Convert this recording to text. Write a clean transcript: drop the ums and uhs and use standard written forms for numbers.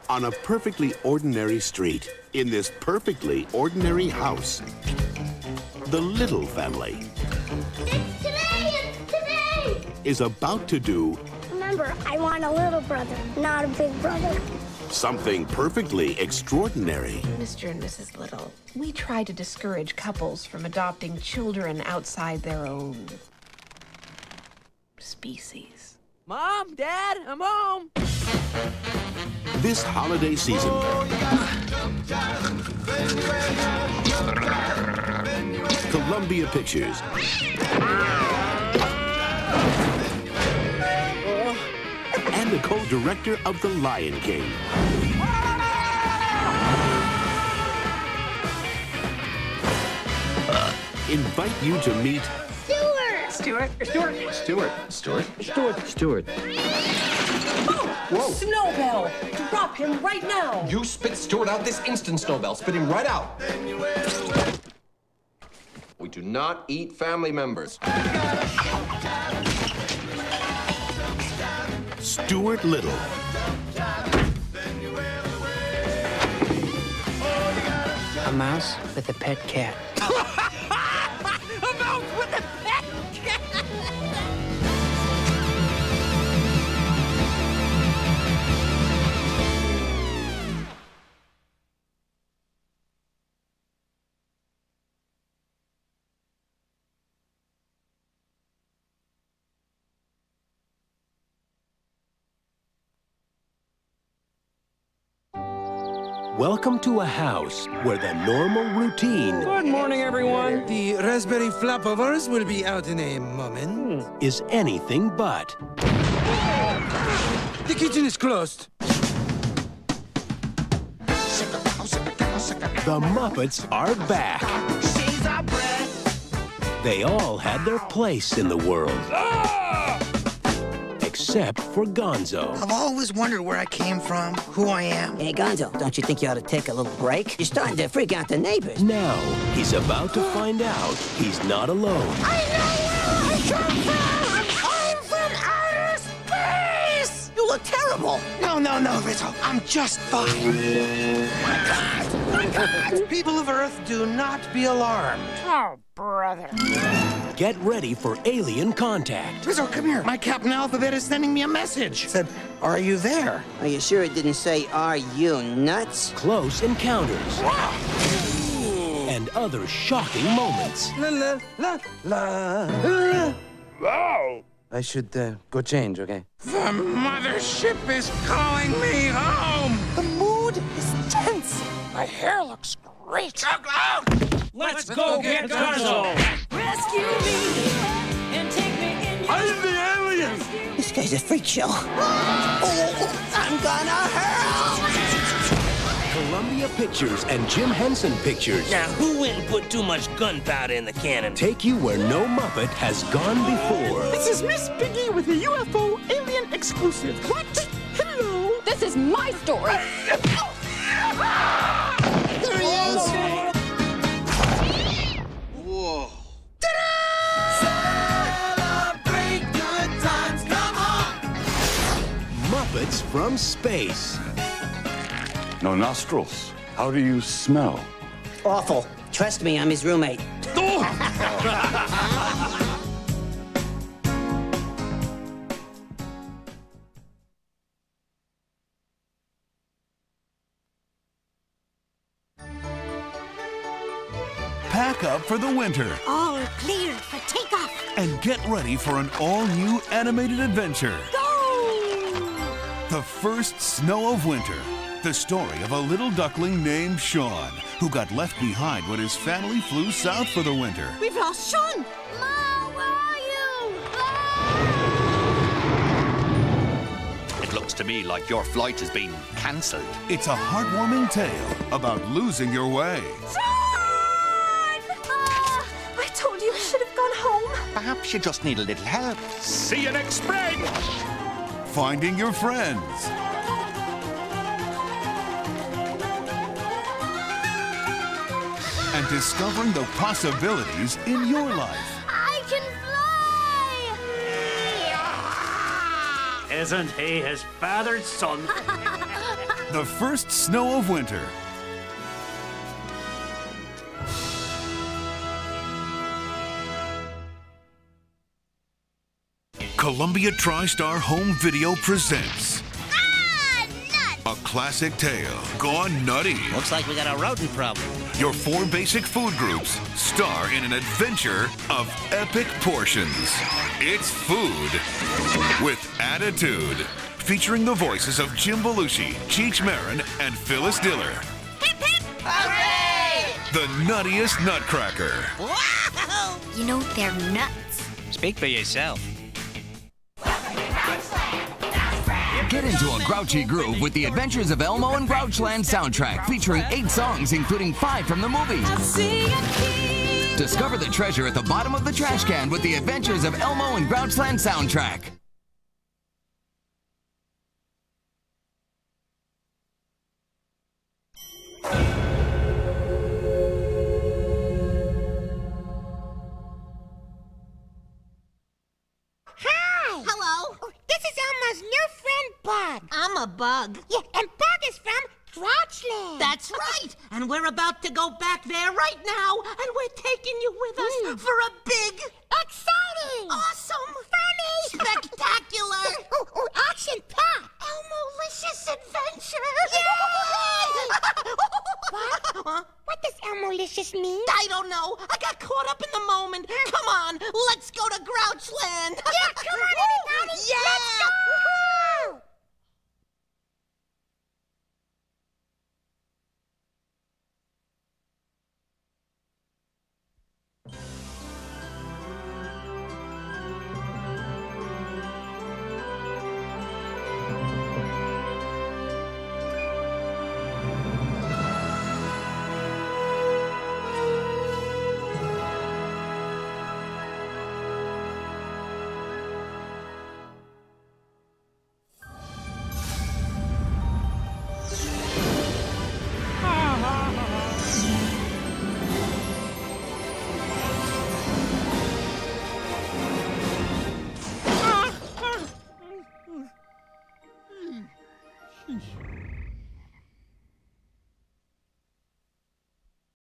on a perfectly ordinary street, in this perfectly ordinary house. The Little family is about to do... Remember, I want a little brother, not a big brother. Something perfectly extraordinary. Mr. and Mrs. Little, we try to discourage couples from adopting children outside their own species. Mom, Dad, I'm home. This holiday season, Columbia Pictures and the co-director of The Lion King invite you to meet Stuart. Whoa! Snowbell! Drop him right now! You spit Stuart out this instant, Snowbell. Spit him right out. We do not eat family members. Stuart Little. A mouse with a pet cat. A mouse with a pet cat! Welcome to a house where the normal routine... Good morning, everyone. The raspberry flapovers will be out in a moment. ...is anything but. The kitchen is closed. The Muppets are back. They all had their place in the world. Except for Gonzo. I've always wondered where I came from, who I am. Hey, Gonzo, don't you think you ought to take a little break? You're starting to freak out the neighbors. Now, he's about to find out he's not alone. I know where I come from! I'm from outer space! You look terrible. No, Rizzo. I'm just fine. My God! People of Earth, do not be alarmed. Oh, brother. Get ready for alien contact. Rizzo, come here. My Captain Alphabet is sending me a message. It said, are you there? Are you sure it didn't say, are you nuts? Close encounters. And other shocking moments. La la la la. Wow. I should go change, okay? The mothership is calling me home. The mood is tense. My hair looks great. Let's go get Gonzo. Rescue me and take me in your... I'm the alien! This guy's a freak show. Oh, I'm gonna hurl. Columbia Pictures and Jim Henson Pictures Now, who went and put too much gunpowder in the cannon? take you where no Muppet has gone before. This is Miss Piggy with the UFO Alien Exclusive. What? Hello? This is my story. There he is. Whoa. Celebrate good times, come on! Muppets from space. No nostrils. How do you smell? Awful. Trust me, I'm his roommate. Pack up for the winter All clear for takeoff. and get ready for an all-new animated adventure. Go! The first snow of winter. The story of a little duckling named Sean, who got left behind when his family flew south for the winter. We've lost Sean. Mom, where are you? It looks to me like your flight has been cancelled. It's a heartwarming tale about losing your way. I told you I should have gone home. Perhaps you just need a little help. See you next spring! Finding your friends. And discovering the possibilities in your life. I can fly! Isn't he his father's son? The first snow of winter. Columbia TriStar Home Video presents a classic tale gone nutty. Looks like we got a rodent problem. Your 4 basic food groups star in an adventure of epic portions. It's food with attitude, featuring the voices of Jim Belushi, Cheech Marin, and Phyllis Diller. Hip hip! Hooray! The nuttiest nutcracker. Wow! You know they're nuts. Speak for yourself. Get into a grouchy groove with the Adventures of Elmo and Grouchland soundtrack, featuring 8 songs, including 5 from the movie. Discover the treasure at the bottom of the trash can with the Adventures of Elmo and Grouchland soundtrack. Hi! Hello? This is Elmo's new friend, Bug. I'm a bug. Yeah, and Bug is from Grouchland. That's right. And we're about to go back there right now, and we're taking you with us for a big... exciting! Awesome! Funny! Spectacular! Action-packed! Elmo-licious adventure! Yay! What does Elmo-licious mean? I don't know. I got caught up in the moment. Come on, let's go to Grouchland. Yeah, come on, everybody. Yeah! Let's go! Woohoo!